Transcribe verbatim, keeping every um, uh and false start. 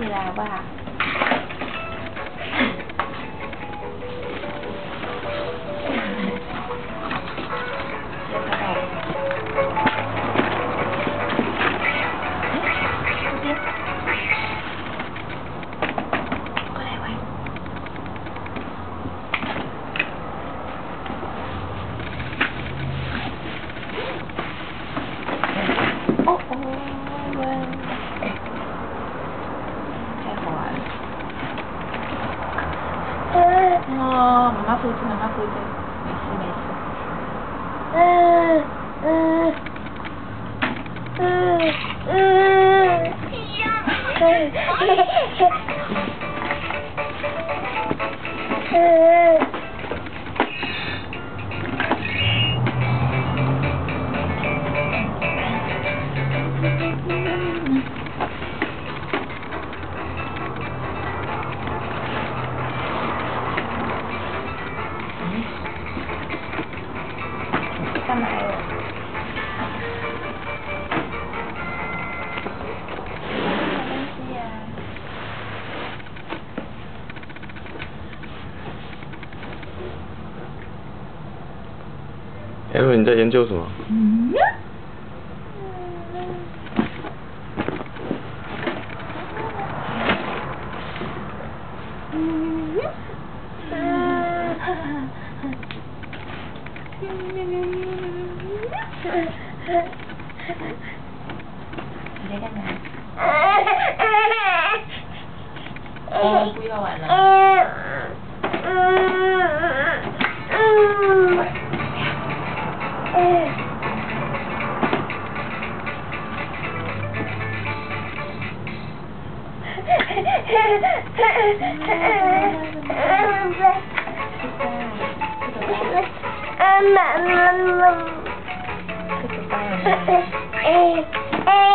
起来好不好？哦哦，太好玩了！哦，妈妈扶着，妈妈扶着，没事没事。嗯嗯嗯嗯。嗯。干嘛哟？什么东西呀？ 哎，你在研究什么？ 嗯。嗯。你在干嘛？哦，不要玩了。妈妈妈妈。